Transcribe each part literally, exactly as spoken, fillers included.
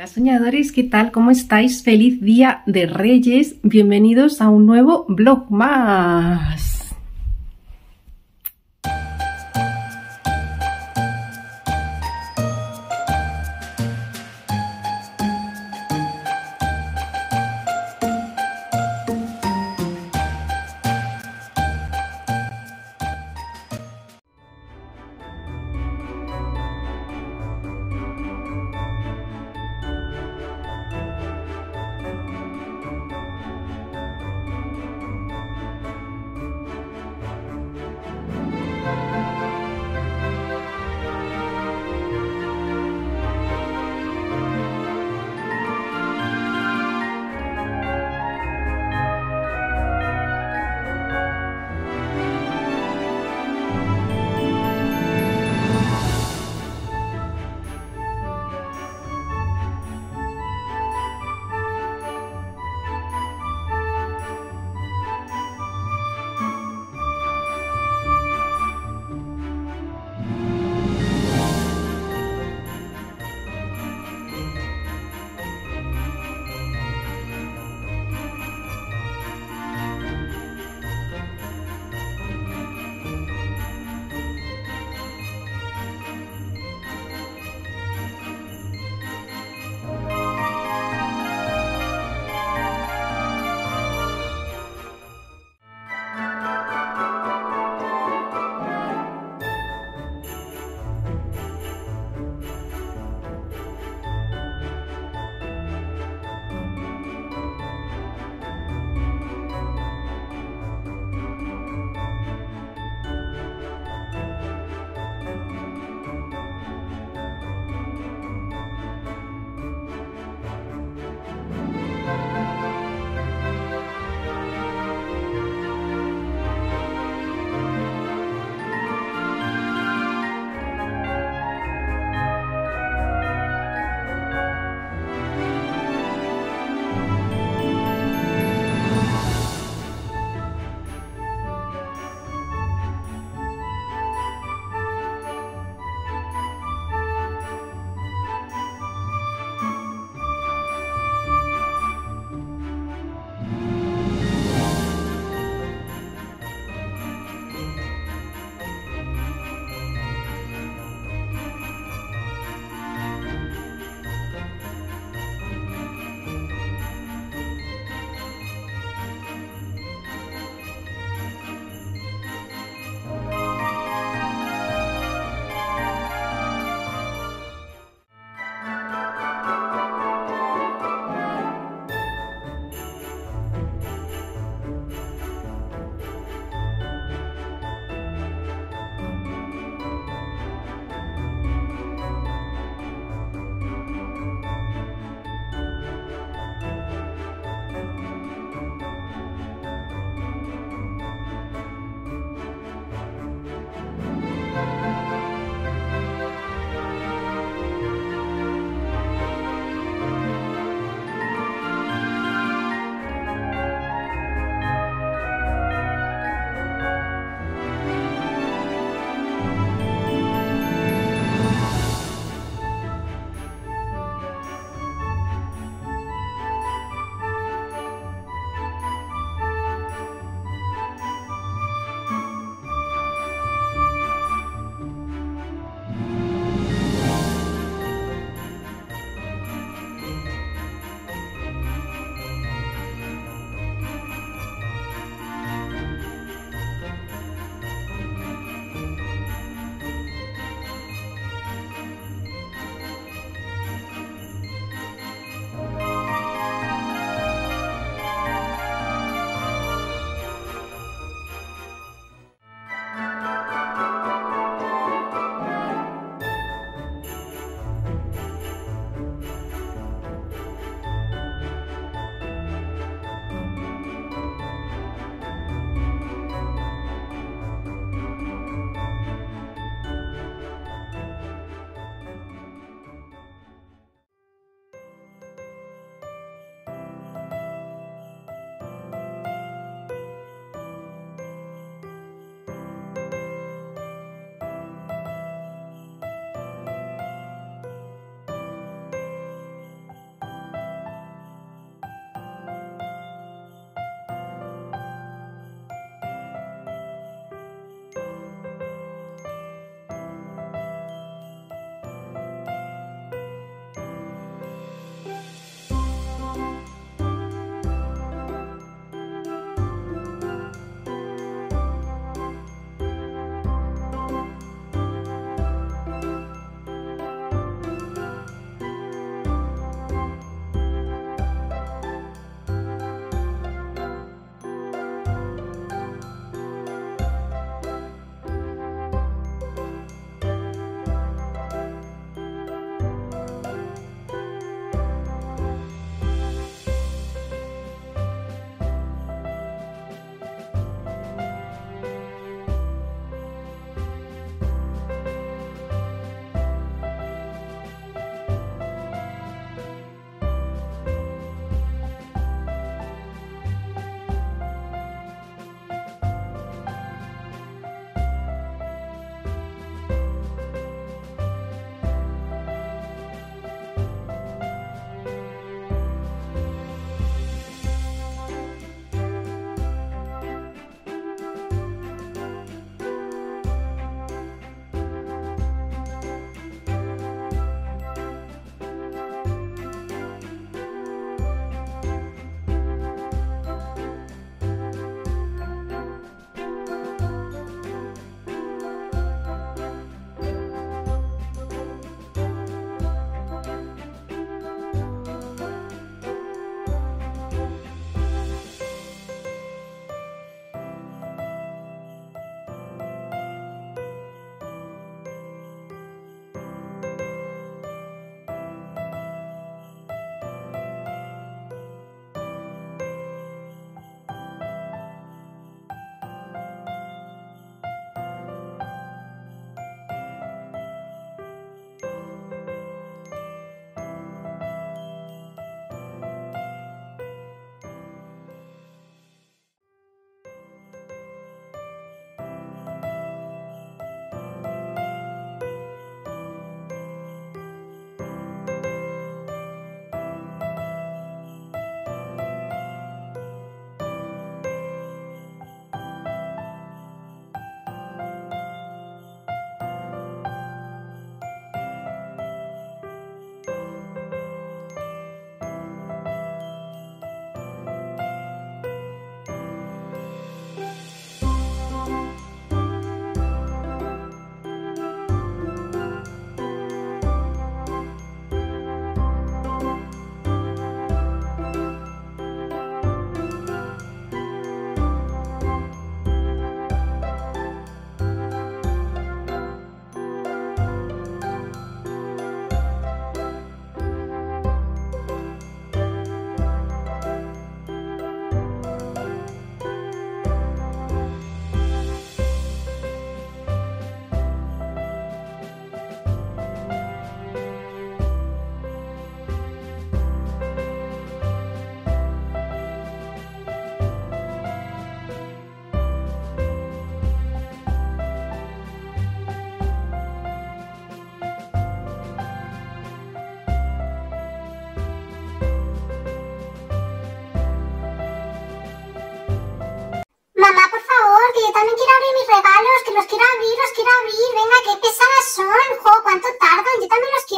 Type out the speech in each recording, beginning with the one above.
Hola soñadores, ¿qué tal? ¿Cómo estáis? Feliz Día de Reyes. Bienvenidos a un nuevo vlog más.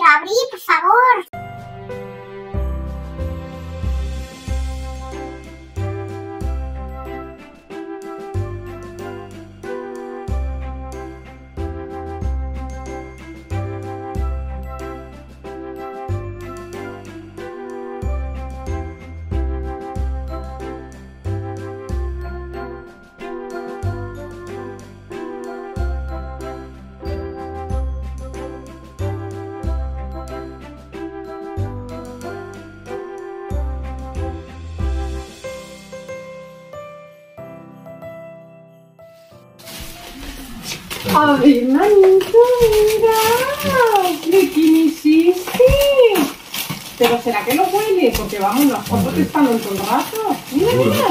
abrir, por favor. A ver, manito, mira. ¿De quién hiciste? Pero ¿será que lo huele? Porque vamos, las fotos están en todo el rato. Mira, mira.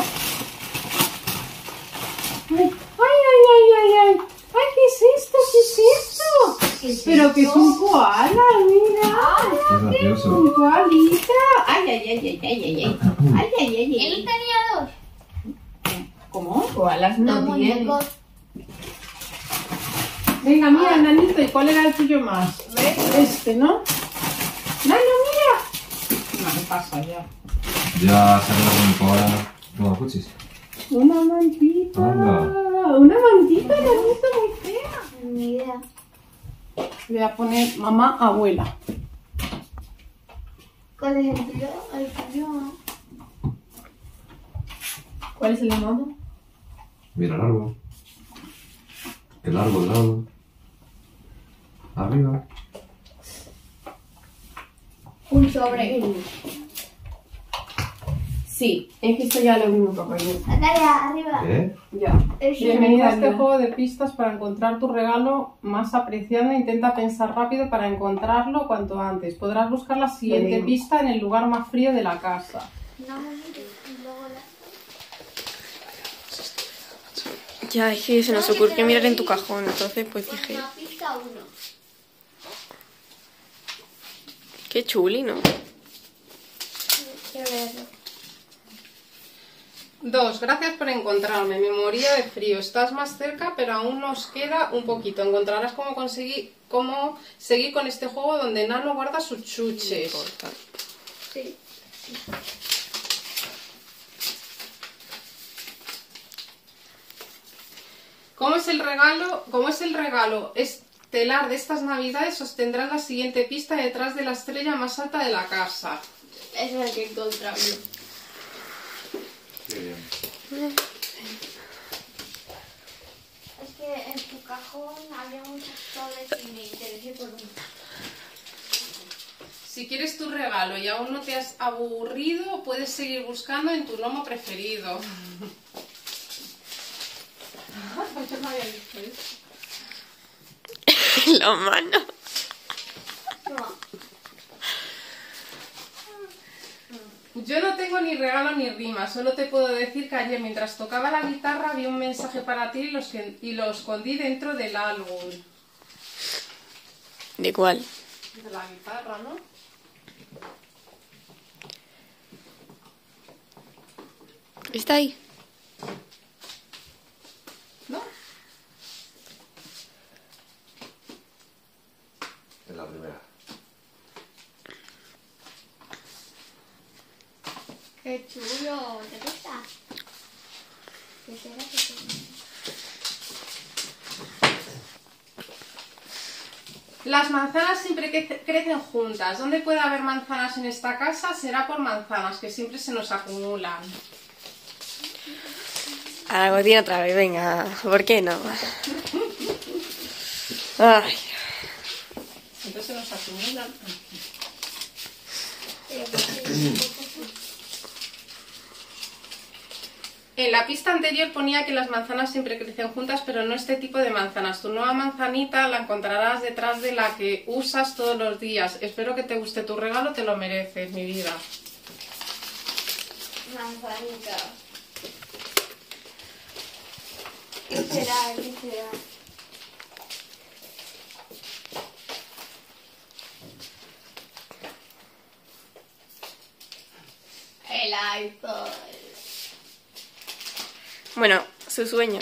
Ay, ay, ay, ay, ay. Ay, ¿qué es esto? ¿Qué es esto? ¿Qué es Pero esto? que es un koala, mira. Es gracioso. Un koalita. Ay, ay, ay, ay, ay, ay, ay. Ay, ay, ay, Él ay. tenía dos. ¿Cómo? Koalas Dos no tienen. muñecos. Venga, mira, nanito, ¿y cuál era el tuyo más? ¿Ves? Este, ¿no? ¡Nano, mira! No, ¿qué pasa ya? Ya se ha quedado con koala. No, cuchis. Una mantita. Anda. Una mantita, nanito, muy fea. Ni idea. Le voy a poner mamá, abuela. ¿Cuál es el tuyo? El tuyo. ¿Cuál es el de mamá? Mira el árbol. El árbol, el árbol. Arriba. Un sobre. Sí, es que esto ya lo vimos, papá. Natalia, arriba. ¿Eh? Ya. El Bienvenida a este sobre. juego de pistas para encontrar tu regalo más apreciado. Intenta pensar rápido para encontrarlo cuanto antes. Podrás buscar la siguiente Venga. pista en el lugar más frío de la casa. No me mires y luego la... Ya, es que se nos ocurrió mirar en tu cajón, entonces pues dije, Una pista uno. qué chuli, ¿no? Quiero verlo. Dos, gracias por encontrarme. Me moría de frío. Estás más cerca, pero aún nos queda un poquito. Encontrarás cómo conseguir, cómo seguir con este juego donde Nano guarda sus No chuches. importa. Sí. ¿Cómo es el regalo? ¿Cómo es el regalo estelar de estas navidades? Sostendrás la siguiente pista detrás de la estrella más alta de la casa. Eso es el que encontramos. Qué bien. Es que en tu cajón había muchas flores y me interesé por una. Si quieres tu regalo y aún no te has aburrido, puedes seguir buscando en tu lomo preferido. La mano. No. Yo no tengo ni regalo ni rima, solo te puedo decir que ayer mientras tocaba la guitarra vi un mensaje para ti y lo, esque- y lo escondí dentro del álbum. ¿De cuál? De la guitarra, ¿no? ¿Está ahí? ¿No? Es la primera. Qué chulo. ¿Te gusta? ¿Qué será que será? Las manzanas siempre que crecen juntas. ¿Dónde puede haber manzanas en esta casa? Será por manzanas, que siempre se nos acumulan. Algo tiene otra vez, venga, ¿por qué no? Ay, Entonces se nos acumulan. Pero que sí. En la pista anterior ponía que las manzanas siempre crecen juntas, pero no este tipo de manzanas. Tu nueva manzanita la encontrarás detrás de la que usas todos los días. Espero que te guste tu regalo, te lo mereces, mi vida. Manzanita. ¿Qué será? ¿Qué será? El iPhone. bueno, su sueño.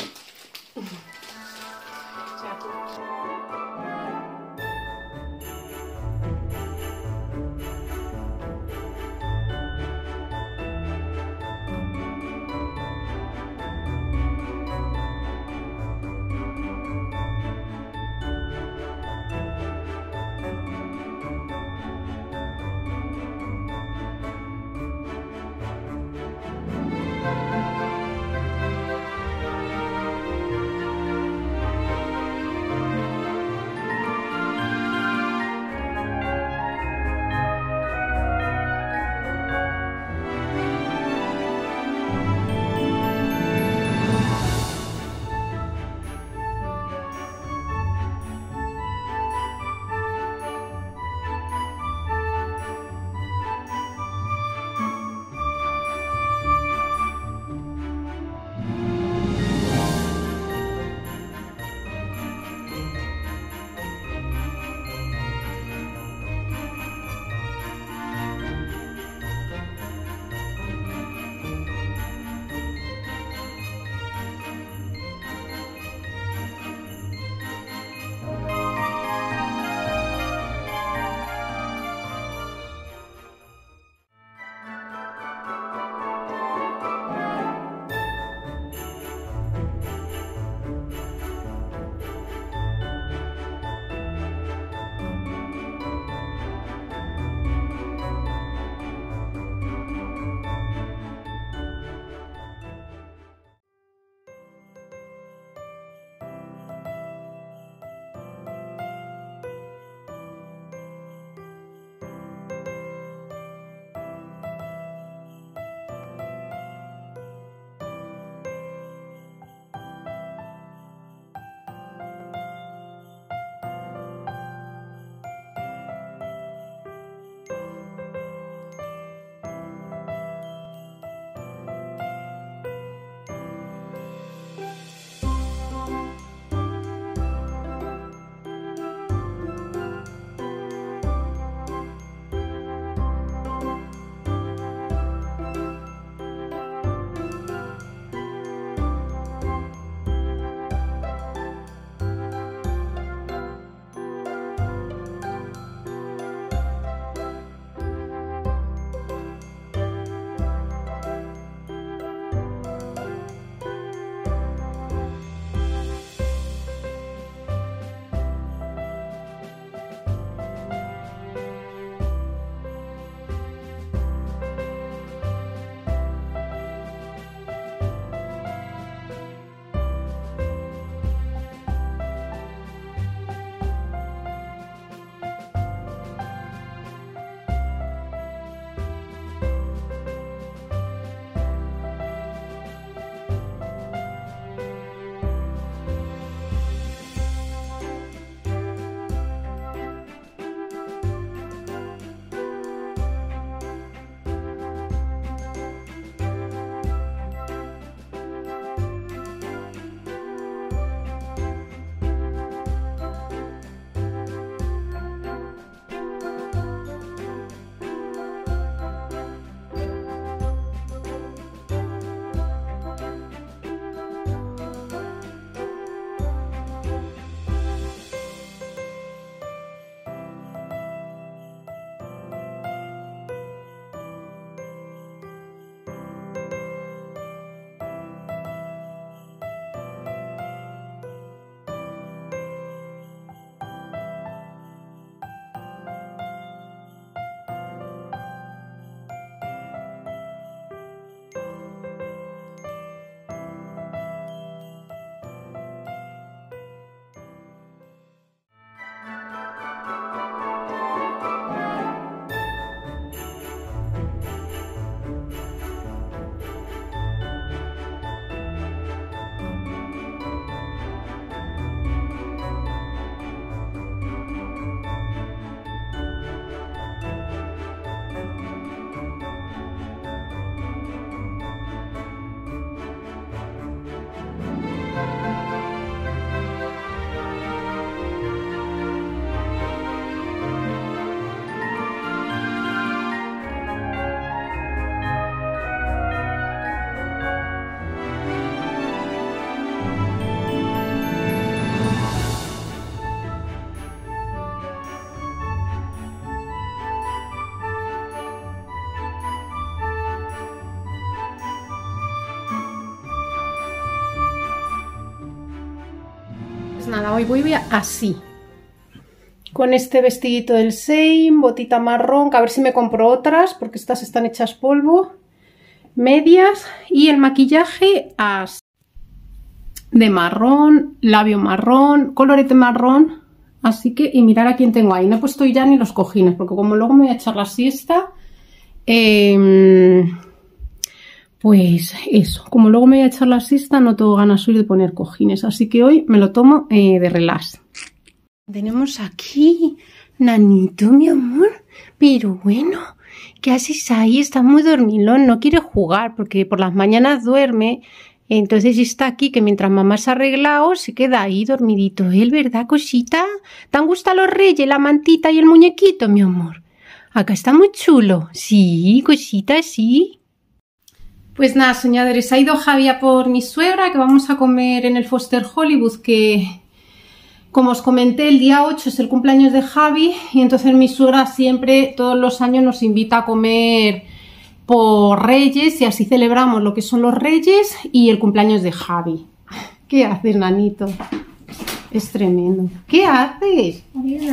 nada, hoy voy así. Con este vestidito del Shein, botita marrón, que a ver si me compro otras, porque estas están hechas polvo. Medias y el maquillaje así. De marrón, labio marrón, colorete marrón. Así que, y mirar a quién tengo ahí. No he puesto ya ni los cojines, porque como luego me voy a echar la siesta, eh, pues eso, como luego me voy a echar la siesta, no tengo ganas hoy de poner cojines. Así que hoy me lo tomo eh, de relax. Tenemos aquí, Nanito, mi amor, pero bueno, ¿qué haces ahí? Está muy dormilón, no quiere jugar porque por las mañanas duerme, entonces está aquí que mientras mamá se ha arreglado se queda ahí dormidito él, ¿verdad, cosita? ¿Te han gustado los reyes, la mantita y el muñequito, mi amor? Acá está muy chulo, sí, cosita, sí. Pues nada, soñadores, ha ido Javi a por mi suegra, que vamos a comer en el Foster Hollywood, que... Como os comenté, el día ocho es el cumpleaños de Javi y entonces mi suegra siempre, todos los años, nos invita a comer por Reyes y así celebramos lo que son los Reyes y el cumpleaños de Javi. ¿Qué haces, nanito? Es tremendo. ¿Qué haces?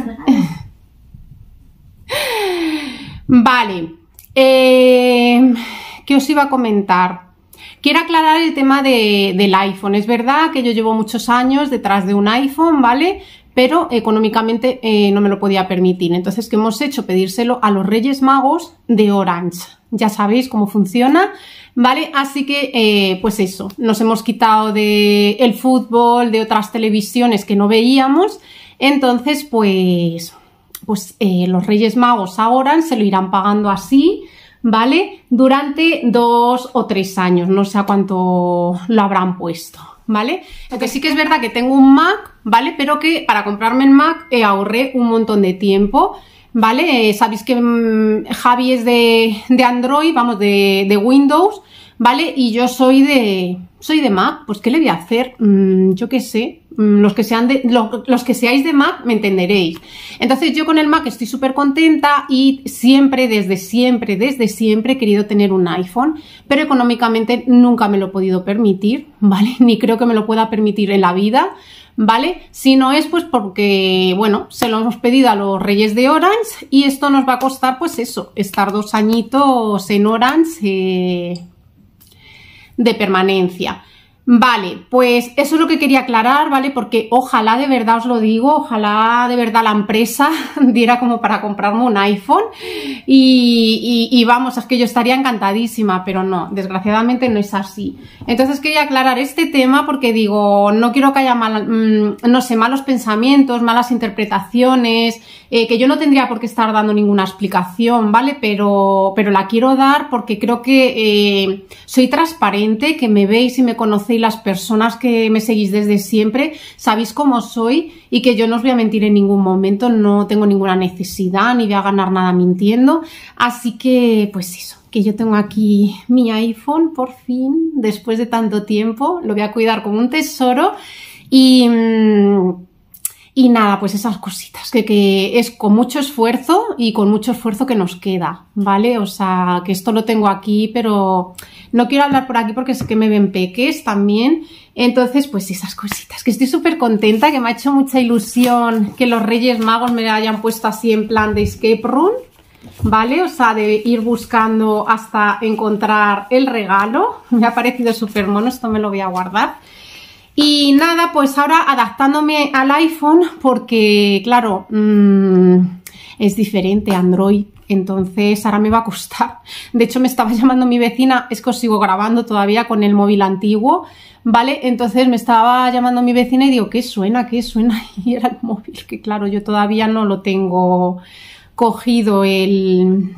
Vale. Eh, ¿Qué os iba a comentar? Quiero aclarar el tema de, del iPhone. Es verdad que yo llevo muchos años detrás de un iPhone, ¿vale? Pero económicamente eh, no me lo podía permitir. Entonces, ¿qué hemos hecho? Pedírselo a los Reyes Magos de Orange. Ya sabéis cómo funciona, ¿vale? Así que, eh, pues eso, nos hemos quitado de el fútbol, de otras televisiones que no veíamos. Entonces, pues, pues eh, los Reyes Magos a Orange se lo irán pagando así, ¿vale? Durante dos o tres años, no sé a cuánto lo habrán puesto, ¿vale? Aunque sí que es verdad que tengo un Mac, ¿vale? Pero que para comprarme el Mac eh, ahorré un montón de tiempo, ¿vale? Eh, sabéis que mmm, Javi es de, de Android, vamos, de, de Windows, ¿vale? Y yo soy de, soy de Mac, pues ¿qué le voy a hacer? Mm, yo qué sé, mm, los que sean de, lo, los que seáis de Mac me entenderéis. Entonces yo con el Mac estoy súper contenta y siempre, desde siempre, desde siempre he querido tener un iPhone, pero económicamente nunca me lo he podido permitir, ¿vale? Ni creo que me lo pueda permitir en la vida, ¿vale? Si no es pues porque, bueno, se lo hemos pedido a los Reyes de Orange y esto nos va a costar pues eso, estar dos añitos en Orange, eh, de permanencia. Vale, pues eso es lo que quería aclarar, ¿vale? Porque ojalá, de verdad os lo digo, ojalá de verdad la empresa diera como para comprarme un iPhone y, y, y vamos, es que yo estaría encantadísima, pero no, desgraciadamente no es así. Entonces quería aclarar este tema porque digo, no quiero que haya mal, mmm, no sé, malos pensamientos, malas interpretaciones, eh, que yo no tendría por qué estar dando ninguna explicación, ¿vale? Pero, pero la quiero dar porque creo que eh, soy transparente, que me veis y me conocéis, las personas que me seguís desde siempre, sabéis cómo soy y que yo no os voy a mentir en ningún momento, no tengo ninguna necesidad ni voy a ganar nada mintiendo, así que pues eso, que yo tengo aquí mi iPhone por fin, después de tanto tiempo, lo voy a cuidar como un tesoro y... Mmm, Y nada, pues esas cositas, que, que es con mucho esfuerzo y con mucho esfuerzo que nos queda, ¿vale? O sea, que esto lo tengo aquí, pero no quiero hablar por aquí porque sé que me ven peques también. Entonces, pues esas cositas, que estoy súper contenta, que me ha hecho mucha ilusión que los Reyes Magos me hayan puesto así en plan de escape room, ¿vale? O sea, de ir buscando hasta encontrar el regalo. Me ha parecido súper mono, esto me lo voy a guardar. Y nada, pues ahora adaptándome al iPhone porque, claro, mmm, es diferente Android, entonces ahora me va a costar. De hecho, me estaba llamando mi vecina, es que os sigo grabando todavía con el móvil antiguo, ¿vale? Entonces me estaba llamando mi vecina y digo, ¿qué suena? ¿Qué suena? Y era el móvil, que claro, yo todavía no lo tengo cogido el...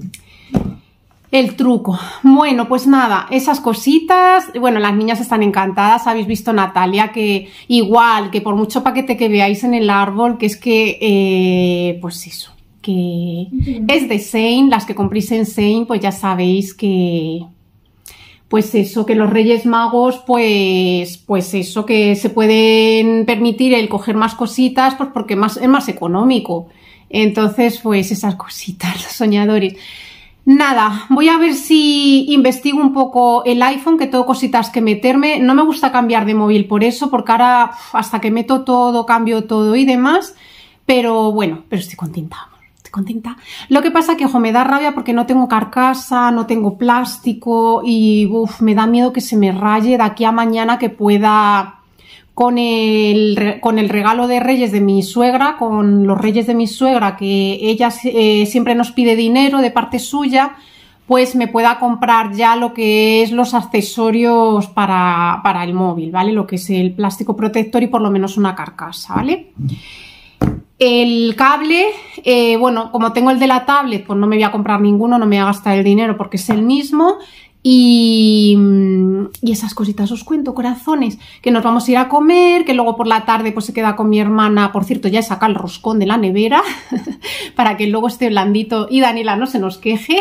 el truco. Bueno, pues nada, esas cositas, bueno, las niñas están encantadas, habéis visto Natalia, que igual, que por mucho paquete que veáis en el árbol, que es que, eh, pues eso, que sí. Es de Shein, las que compréis en Shein, pues ya sabéis que, pues eso, que los Reyes Magos, pues, pues eso, que se pueden permitir el coger más cositas, pues porque más, es más económico. Entonces, pues esas cositas, los soñadores. Nada, voy a ver si investigo un poco el iPhone, que tengo cositas que meterme. No me gusta cambiar de móvil por eso, porque ahora hasta que meto todo, cambio todo y demás. Pero bueno, pero estoy contenta, estoy contenta. Lo que pasa que, ojo, me da rabia porque no tengo carcasa, no tengo plástico y uf, me da miedo que se me raye de aquí a mañana, que pueda... Con el, con el regalo de Reyes de mi suegra, con los Reyes de mi suegra, que ella eh, siempre nos pide dinero de parte suya, pues me pueda comprar ya lo que es los accesorios para, para el móvil, ¿vale? Lo que es el plástico protector y por lo menos una carcasa, ¿vale? El cable, eh, bueno, como tengo el de la tablet, pues no me voy a comprar ninguno, no me voy a gastar el dinero porque es el mismo. Y, y esas cositas os cuento, corazones, que nos vamos a ir a comer, que luego por la tarde pues se queda con mi hermana. Por cierto, ya he sacado el roscón de la nevera para que luego esté blandito y Daniela no se nos queje.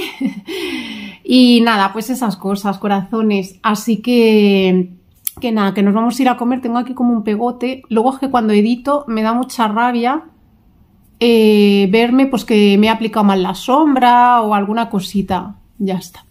Y nada, pues esas cosas, corazones. Así que, que nada, que nos vamos a ir a comer. Tengo aquí como un pegote. Luego es que cuando edito me da mucha rabia eh, verme pues que me he aplicado mal la sombra o alguna cosita. Ya está.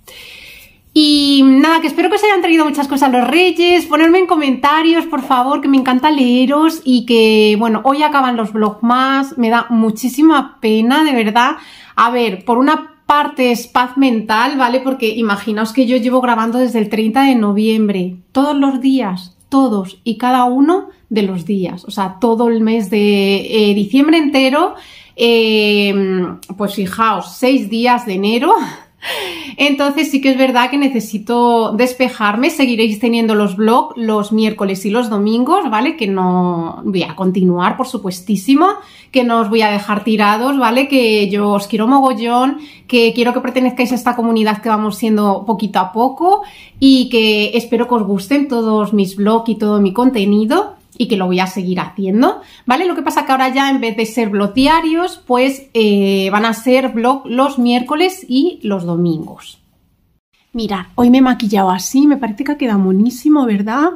Y nada, que espero que os hayan traído muchas cosas los Reyes. Ponerme en comentarios, por favor, que me encanta leeros. Y que, bueno, hoy acaban los vlogmas. Me da muchísima pena, de verdad. A ver, por una parte es paz mental, ¿vale? Porque imaginaos que yo llevo grabando desde el treinta de noviembre. Todos los días, todos y cada uno de los días. O sea, todo el mes de eh, diciembre entero. Eh, pues fijaos, seis días de enero. Entonces sí que es verdad que necesito despejarme. Seguiréis teniendo los vlogs los miércoles y los domingos, ¿vale? Que no voy a continuar, por supuestísimo, que no os voy a dejar tirados, ¿vale? Que yo os quiero mogollón, que quiero que pertenezcáis a esta comunidad que vamos siendo poquito a poco y que espero que os gusten todos mis vlogs y todo mi contenido. Y que lo voy a seguir haciendo, ¿vale? Lo que pasa que ahora ya en vez de ser vlog diarios, pues eh, van a ser vlog los miércoles y los domingos. Mirad, hoy me he maquillado así, me parece que ha quedado monísimo, ¿verdad?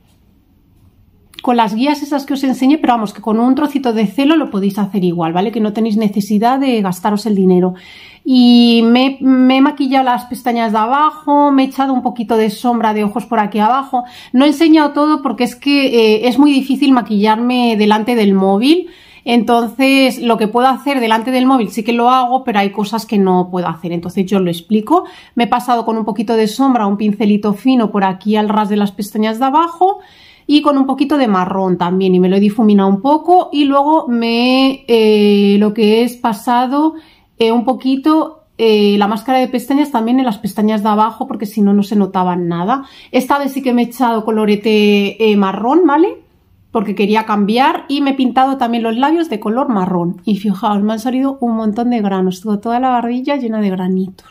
Con las guías esas que os enseñé, pero vamos, que con un trocito de celo lo podéis hacer igual, ¿vale? Que no tenéis necesidad de gastaros el dinero. Y me, me he maquillado las pestañas de abajo, me he echado un poquito de sombra de ojos por aquí abajo. No he enseñado todo porque es que eh, es muy difícil maquillarme delante del móvil. Entonces, lo que puedo hacer delante del móvil sí que lo hago, pero hay cosas que no puedo hacer. Entonces, yo lo explico. Me he pasado con un poquito de sombra, un pincelito fino por aquí al ras de las pestañas de abajo. Y con un poquito de marrón también, y me lo he difuminado un poco. Y luego me eh, lo que es pasado eh, un poquito eh, la máscara de pestañas también en las pestañas de abajo, porque si no, no se notaban nada. Esta vez sí que me he echado colorete eh, marrón, ¿vale? Porque quería cambiar, y me he pintado también los labios de color marrón. Y fijaos, me han salido un montón de granos, tengo toda la barbilla llena de granitos.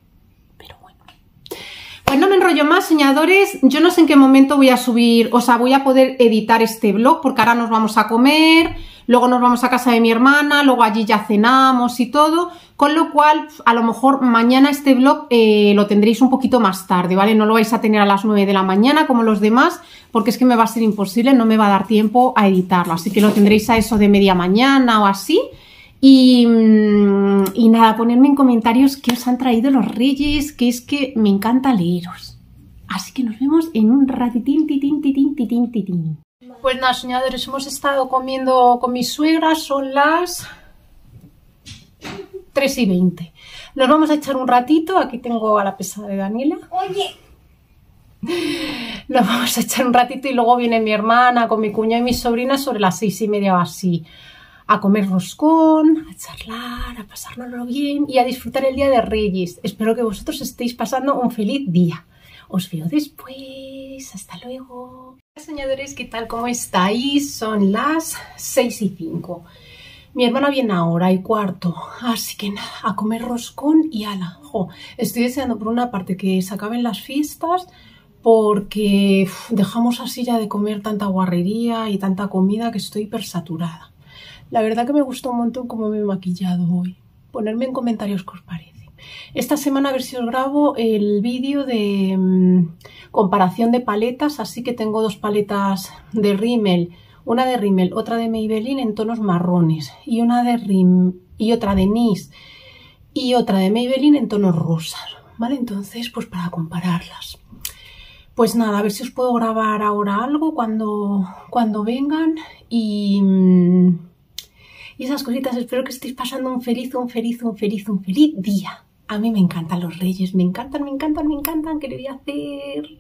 Pues no me enrollo más, soñadores. Yo no sé en qué momento voy a subir, o sea, voy a poder editar este vlog, porque ahora nos vamos a comer, luego nos vamos a casa de mi hermana, luego allí ya cenamos y todo, con lo cual a lo mejor mañana este vlog eh, lo tendréis un poquito más tarde, ¿vale? No lo vais a tener a las nueve de la mañana como los demás, porque es que me va a ser imposible, no me va a dar tiempo a editarlo, así que lo tendréis a eso de media mañana o así. Y, y nada, ponedme en comentarios qué os han traído los Reyes, que es que me encanta leeros. Así que nos vemos en un ratitín, titín, titín, titín, titín. Pues nada, soñadores, hemos estado comiendo con mi suegra, son las tres y veinte. Nos vamos a echar un ratito, aquí tengo a la pesada de Daniela. Oye. Nos vamos a echar un ratito y luego viene mi hermana con mi cuñado y mis sobrinas sobre las seis y media o así. A comer roscón, a charlar, a pasárnoslo bien y a disfrutar el día de Reyes. Espero que vosotros estéis pasando un feliz día. Os veo después. Hasta luego. Hola, soñadores, ¿qué tal? ¿Cómo estáis? Son las seis y cinco. Mi hermana viene ahora y cuarto. Así que nada, a comer roscón y ala. Jo, estoy deseando por una parte que se acaben las fiestas, porque uf, dejamos así ya de comer tanta guarrería y tanta comida que estoy hipersaturada. La verdad que me gustó un montón cómo me he maquillado hoy. Ponerme en comentarios qué os parece. Esta semana a ver si os grabo el vídeo de mmm, comparación de paletas. Así que tengo dos paletas de Rimmel. Una de Rimmel, otra de Maybelline en tonos marrones. Y una de Rim y otra de N Y S y otra de Maybelline en tono rosa, ¿vale? Entonces, pues para compararlas. Pues nada, a ver si os puedo grabar ahora algo cuando, cuando vengan y, y esas cositas. Espero que estéis pasando un feliz, un feliz, un feliz, un feliz día. A mí me encantan los Reyes, me encantan, me encantan, me encantan. ¿Qué le voy a hacer?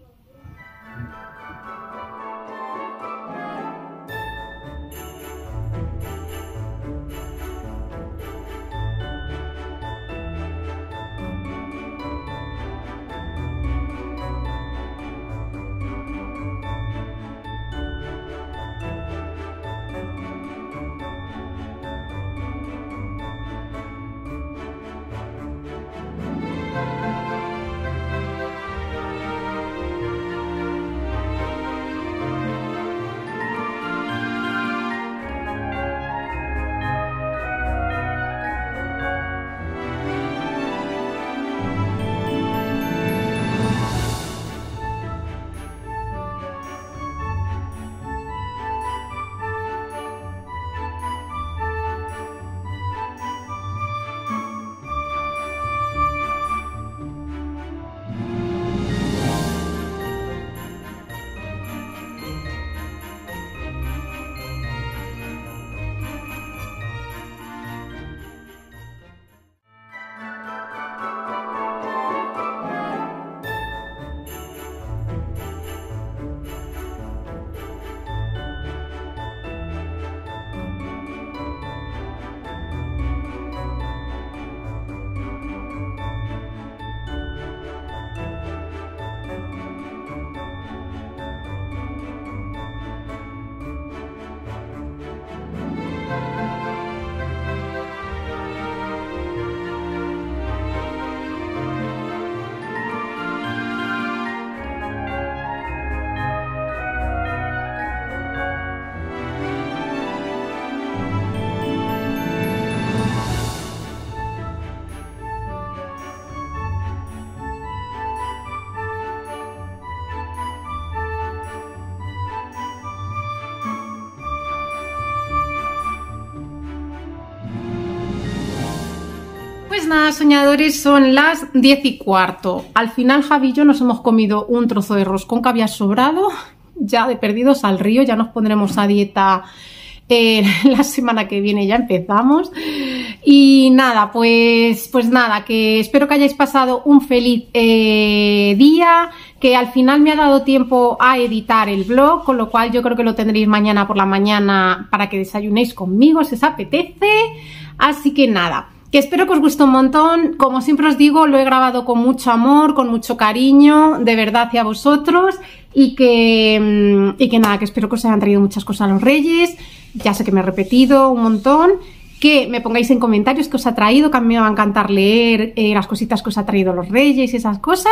Pues nada, soñadores, son las diez y cuarto. Al final Javi y yo nos hemos comido un trozo de roscón que había sobrado. Ya de perdidos al río, ya nos pondremos a dieta eh, la semana que viene, ya empezamos. Y nada, pues, pues nada, que espero que hayáis pasado un feliz eh, día, que al final me ha dado tiempo a editar el vlog, con lo cual yo creo que lo tendréis mañana por la mañana para que desayunéis conmigo si os apetece. Así que nada, que espero que os guste un montón. Como siempre os digo, lo he grabado con mucho amor, con mucho cariño, de verdad hacia vosotros. Y que, y que nada, que espero que os hayan traído muchas cosas a los Reyes. Ya sé que me he repetido un montón. Que me pongáis en comentarios qué os ha traído, que a mí me va a encantar leer eh, las cositas que os ha traído los Reyes y esas cosas.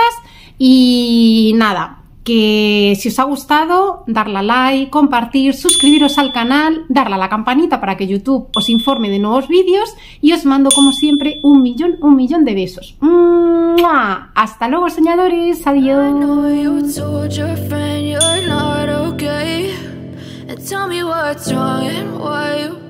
Y nada, que si os ha gustado, darle a like, compartir, suscribiros al canal, darle a la campanita para que YouTube os informe de nuevos vídeos. Y os mando como siempre un millón, un millón de besos. ¡Mua! Hasta luego, soñadores, adiós. Tell me what's wrong and why you